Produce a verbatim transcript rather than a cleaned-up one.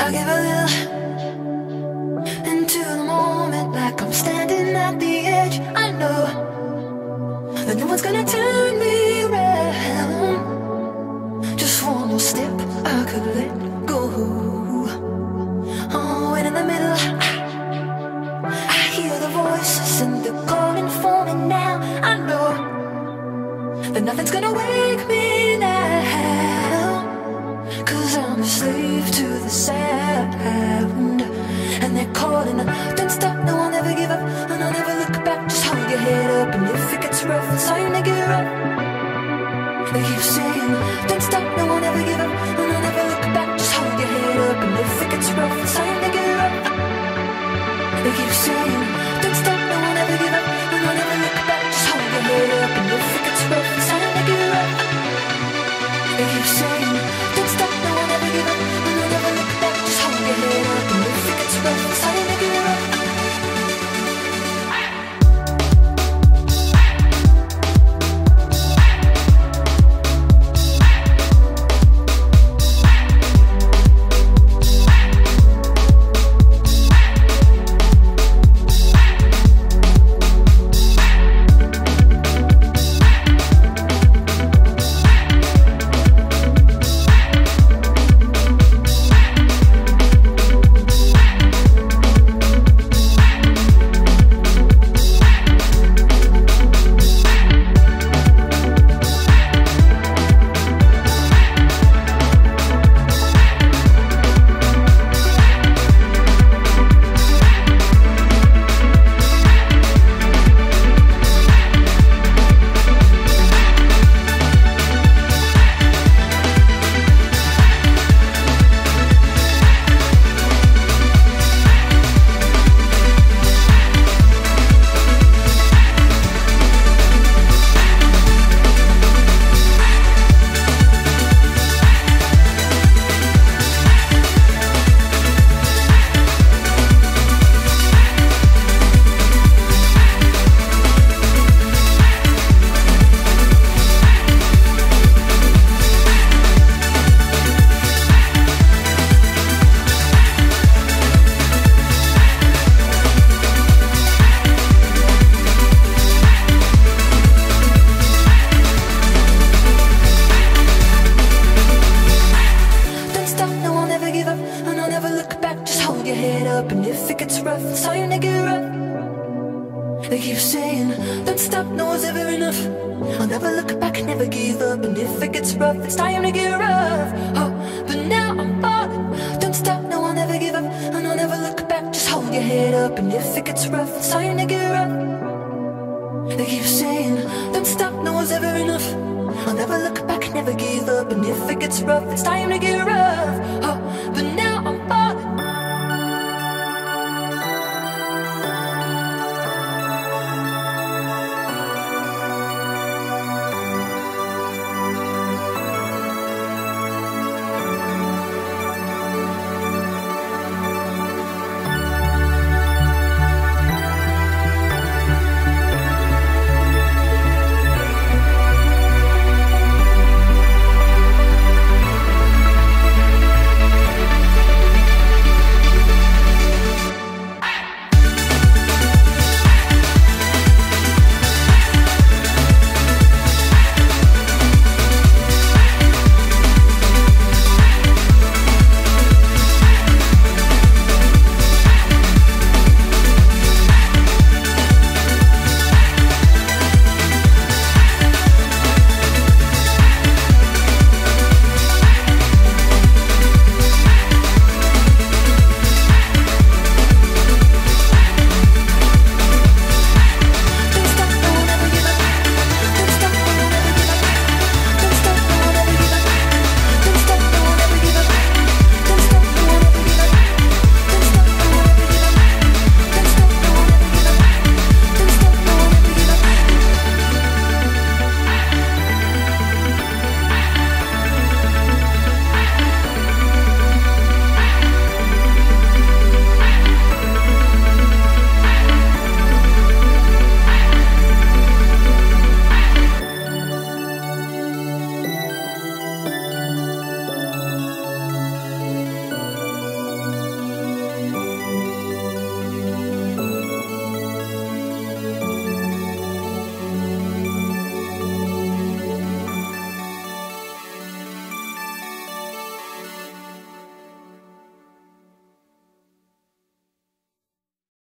I'll give a little into the moment, like I'm standing at the edge. I know that no one's gonna turn me around. Just one more step, I could let go. Oh, and in the middle, I hear the voices and they're calling for me now. I know that nothing's gonna wake me now, 'cause I'm a slave to the sound. And they're calling, don't stop, no, I'll never give up, and I'll never look back. Just hold your head up, and if it gets rough, it's time to get up. They keep saying, don't stop, no, I'll never give up, and I'll never look back. Just hold your head up, and if it gets rough, it's time to get up. They keep saying, don't stop, no, I'll never give up, and I'll never look back. Just hold your head up, and if it gets rough, it's time to get up. They keep saying, don't stop, no, I'll never give up, and I'll never look back. Just hold your head up, and if it gets rough, it's time to get up. They keep saying, don't stop, no one's ever enough. I'll never look back, never give up. And if it gets rough, it's time to get rough. Oh, but now I'm falling. Don't stop, no, I'll never give up. And I'll never look back, just hold your head up. And if it gets rough, it's time to get rough. They keep saying, don't stop, no one's ever enough. I'll never look back, never give up. And if it gets rough, it's time to get rough.